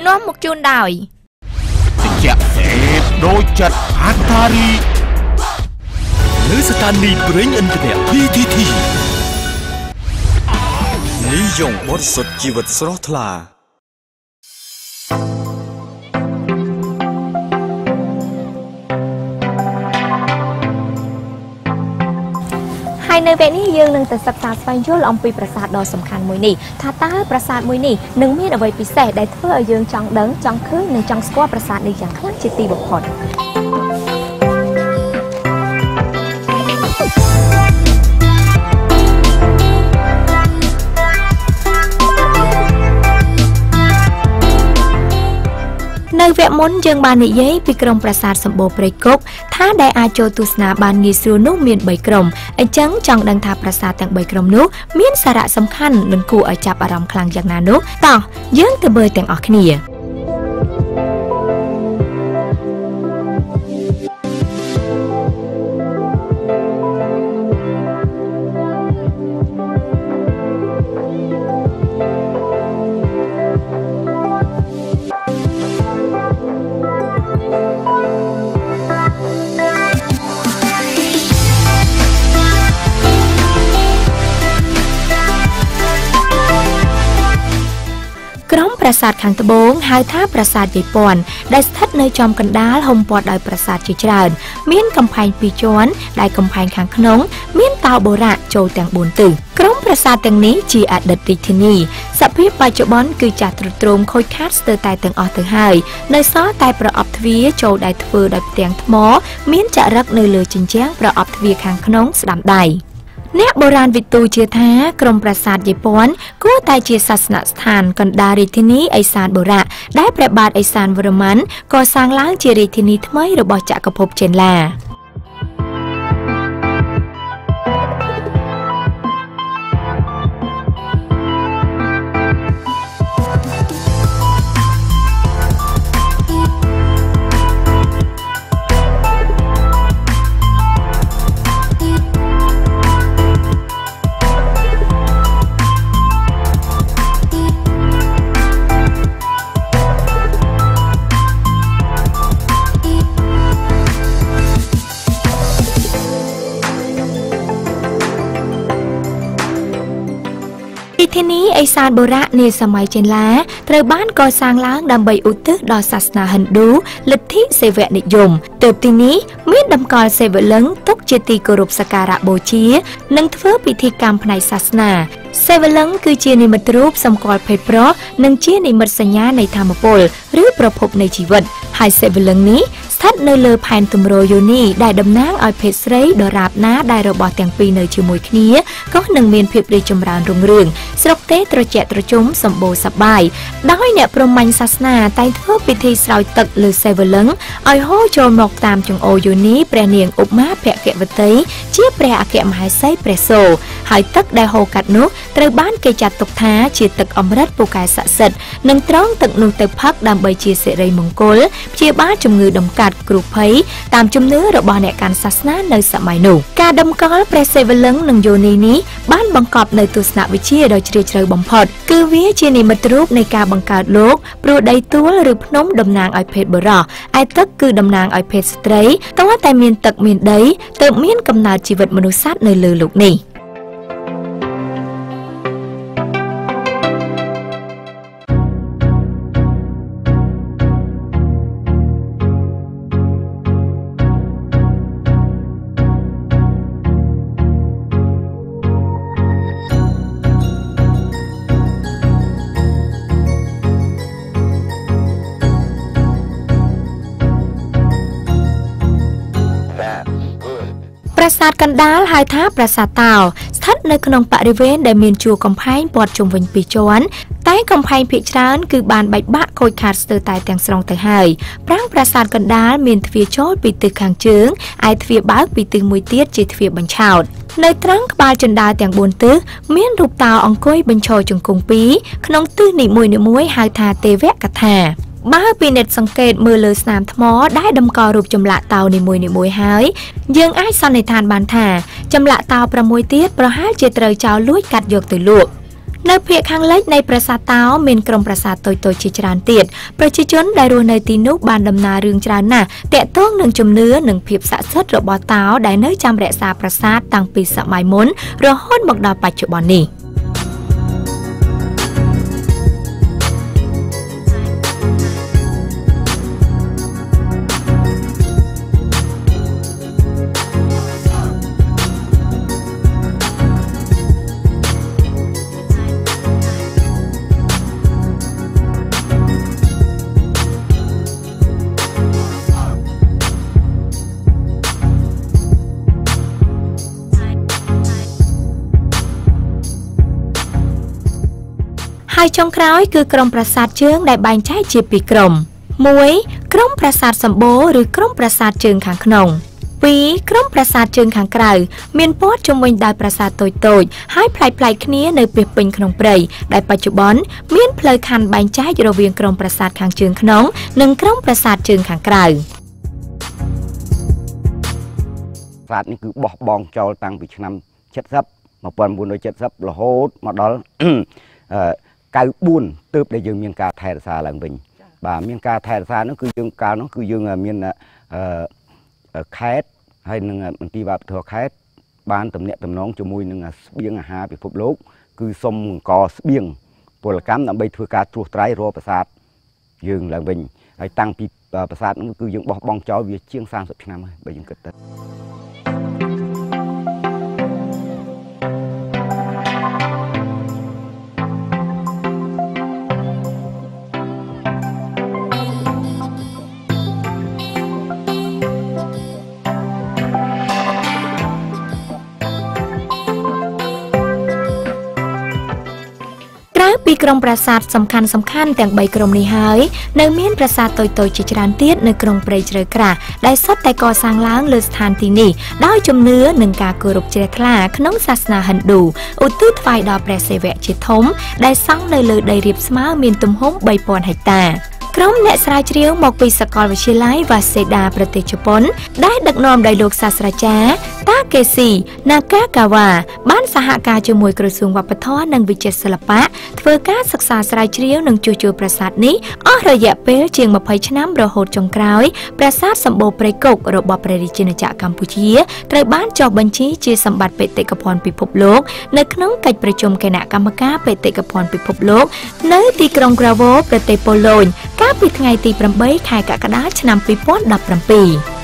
នាំមកជូនដោយជាដូរចិត្តហាត់តារីលើស្ថានីយ៍ប្រេងឥន្ធនៈ PTT និយមបទសុទ្ធជីវិតស្រស់ថ្លាហើយនៅពេលនេះយើងនឹងទៅសិក្សាស្វែងយល់អំពីប្រាសាទដ៏សំខាន់មួយនេះថាតើប្រាសាទមួយនេះនឹងមានអ្វីពិសេសដែលធ្វើឲ្យយើងចង់ដឹងចង់ឃើញនិងចង់ស្គាល់ប្រាសាទនេះយ៉ាងខ្លាំងជាទីបំផុតនៅវគ្គមុនយើងបាននិយាយពីក្រុមប្រាសាទសម្បូរព្រៃគុកថាដែលអាចចូលទស្សនាបានងាយស្រួលនោះមាន3ក្រុមអញ្ចឹងចង់ដឹងថាប្រាសាទទាំង3ក្រុមនោះមានសារៈសំខាន់និងគួរឲ្យចាប់អារម្មណ៍ខ្លាំងយ៉ាងណានោះតោះយើងទៅមើលទាំងអស់គ្នាប្រាសាទខាងត្បូងហៅថាប្រាសាទយាយព័ន្ធដែលស្ថិតនៅចំកណ្ដាលហ៊ុំព័ទ្ធដោយប្រាសាទជាច្រើនមានកំផែង2ជាន់ដែលកំផែងខាងក្នុងមានតោបុរៈចូលទាំង4ទិសក្រុមប្រាសាទទាំងនេះជាអតីតរាជធានីសភាពបច្ចុប្បន្នគឺចាស់ទ្រុឌទ្រោមខូចខាតស្ទើរតែទាំងអស់ទៅហើយនៅសល់តែប្រអប់ទ្វារចូលដែលធ្វើដោយផ្ទាំងថ្មមានចរិតនៅលើជញ្ជាំងប្រអប់ទ្វារខាងក្នុងស្ដាំដៃអ្នកបុរាណវិទូជឿថាក្រុមប្រាសាទយាយព័ន្ធគួរតែជាសាសនស្ថានកណ្ដាលរាជធានីឦសានបុរៈដែលព្រះបាទឦសានវរ្ម័នកសាងឡើងជារាជធានីថ្មីរបស់ចក្រភពចេនឡាធានីឦសានបុរៈនាសម័យចេនឡាត្រូវបានកសាងឡើងដើម្បីឧទ្ទិសដល់សាសនាហិណ្ឌូលទ្ធិសេវនិយមទើបទីនេះមានតម្កល់សេវលឹង្គទុកជាទីគោរពសក្ការៈបូជានិងធ្វើពិធីកម្មផ្នែកសាសនាសេវលឹង្គគឺជានិមិត្តរូបសម្គាល់ភេទប្រុសនិងជានិមិត្តសញ្ញានៃធម្មពលឬប្រភពនៃជីវិតហើយសេវលឹង្គនេះស្ថិតនៅលើផែនទម្រយោនីដែលតំណាងឲ្យភេទស្រីដរាបណាដែលរបស់ទាំងពីរនៅជាមួយគ្នាក៏នឹងមានភាពរីកចម្រើនរុងរឿងស្រុកទេត្រជាក់ត្រជុំសម្បូរសប្បាយដោយអ្នកព្រហ្មញ្ញសាសនាតែងធ្វើពិធីស្រោចទឹកលើសេវលឹង្គឲ្យហូរចូលមកតាមចង្អូរយោនីព្រះនាងឧមាភគវតីជាព្រះអគ្គមហេសីព្រះសូរហើយទឹកដែលហូរកាត់នោះត្រូវបានគេចាត់ទុកថាជាទឹកអមฤតពូកែស័ក្តិសិទ្ធិនិងត្រង់ទឹកនោះទៅផឹកដើម្បីជាសិរីមង្គលព្យាបាលជំងឺដំកាត់គ្រុភ័យតាមជំនឿរបស់អ្នកកាន់សាសនានៅសម័យនោះការតម្កល់ព្រះសេវលឹង្គនិងយោនីនេះបានបង្កប់នៅទស្សនវិជ្ជាដ៏ជ្រាលជ្រៅបំផុតគឺវាជានិមិត្តរូបនៃការបង្កើតលោកព្រោះដីទួលឬភ្នំតំណាងឲ្យភេទបុរសឯទឹកគឺតំណាងឲ្យភេទស្ត្រីតើតែមានទឹកមានដីទើបមានកំណើតជីវិតមនុស្សសត្វនៅលើលោកនេះប្រាសាទកណ្ដាលហៅថាប្រាសាទតោស្ថិតនៅក្នុងបរិវេណដែលមានជួរកំផែងព័ទ្ធជុំវិញ2ជាន់តែកំផែងភាគច្រើនគឺបានបែកបាក់ខូចខាតស្ទើរតែទាំងស្រុងទៅហើយប្រាង្គប្រាសាទកណ្ដាលមានទ្វារចូលពីទិសខាងជើងឯទ្វារបើកពីទិសមួយទៀតជាទ្វារបញ្ឆោតនៅត្រង់ក្បាលជណ្ដើរទាំង4ទិសមានរូបតោអង្គុយបញ្ឈរជង្គង់2ក្នុងទិសនីមួយៗហៅថាទេវកថាបើពិនិត្យសង្កេតមើលលើស្នាមថ្មដែលតម្កល់រូបចម្លាក់តោនីមួយៗហើយយើងអាចសន្និដ្ឋានបានថាចម្លាក់តោ6ទៀតប្រហែលជាត្រូវចោរលួចកាត់យកទៅលក់នៅភាគខាងលិចនៃប្រាសាទតោមានក្រុមប្រាសាទតូចៗជាច្រើនទៀតប្រជាជនដែលរស់នៅទីនោះបានដំណើររឿងច្រើនណាស់ទាក់ទងនឹងជំនឿនិងភាពស័ក្តិសិទ្ធិរបស់តោដែលនៅចាំរក្សាប្រាសាទតាំងពីសម័យមុនរហូតមកដល់បច្ចុប្បន្ននេះហើយចុងក្រោយគឺក្រុមប្រាសាទជើងដែលបែងចែកជាពីរក្រុម 1. ក្រុមប្រាសាទសម្បូរឬក្រុមប្រាសាទជើងខាងក្នុង 2. ក្រុមប្រាសាទជើងខាងក្រៅមានព័ទ្ធជុំវិញដោយប្រាសាទតូចៗហើយប្លែកៗគ្នានៅពាសពេញក្នុងព្រៃដែលបច្ចុប្បន្នមានផ្លូវខណ្ឌបែងចែករវាងក្រុមប្រាសាទខាងជើងក្នុងនិងក្រុមប្រាសាទជើងខាងក្រៅប្រាសាទនេះគឺបោះបង់ចោលតាំងពីឆ្នាំ 1970 រហូតមកដល់ 94 ទើបដែលយើងមានការថែរក្សាឡើងវិញបាទមានការថែរក្សានោះគឺយើងកាលនោះគឺយើងមានខេត្តហើយនឹងមន្ទីរវប្បធម៌ខេត្តបានទំនាក់ទំនងជាមួយនឹងស្បៀងអាហារពិភពលោកគឺសុំអង្គស្បៀងពលកម្មដើម្បីធ្វើការត្រួសត្រាយរាល់ប្រាសាទយើងឡើងវិញហើយតាំងពីប្រាសាទនោះគឺយើងបោះបង់ចោលវាជាង 30 ឆ្នាំហើយបើយើងគិតទៅ ពីក្រុមប្រាសាទសំខាន់ៗទាំង 3 ក្រុមនេះហើយនៅមានប្រាសាទតូចៗជាច្រើនទៀតនៅក្រុងព្រៃជ្រៅក្រាស់ដែលសុទ្ធតែកសាងឡើងលើស្ថានទីនេះដោយជំនឿនិងការគោរពជ្រះថ្លាក្នុងសាសនាហិណ្ឌូឧទ្ទិសថ្វាយដល់ព្រះសិវៈជាធំដែលសង់នៅលើដីរាបស្មើមានទំហំ 3000 ហិកតា ក្រុមអ្នកស្រាវជ្រាវមកពីសាកលវិទ្យាល័យ Waseda ប្រទេសជប៉ុនដែលដឹកនាំដោយលោកសាស្ត្រាចារ្យ Takeshi Nakagawa បានសហការជាមួយក្រសួងវប្បធម៌និងវិចិត្រសិល្បៈធ្វើការសិក្សាស្រាវជ្រាវនិងជួសជុលប្រាសាទនេះអស់រយៈពេលជាង 20 ឆ្នាំរហូតចុងក្រោយប្រាសាទសម្បូរព្រៃគុករបស់ព្រះរាជាណាចក្រកម្ពុជាត្រូវបានចុះបញ្ជីជាសម្បត្តិបេតិកភណ្ឌពិភពលោកនៅក្នុងកិច្ចប្រជុំគណៈកម្មការបេតិកភណ្ឌពិភពលោកនៅទីក្រុង Krakow ប្រទេសប៉ូឡូញកាលពីថ្ងៃទី 8 ខែកក្កដាឆ្នាំ 2017